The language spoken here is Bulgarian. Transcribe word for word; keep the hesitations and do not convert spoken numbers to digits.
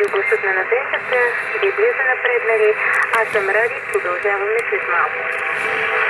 радиогласът на надеждата, Библията напреднали, аз съм Ради, продължаваме след малко.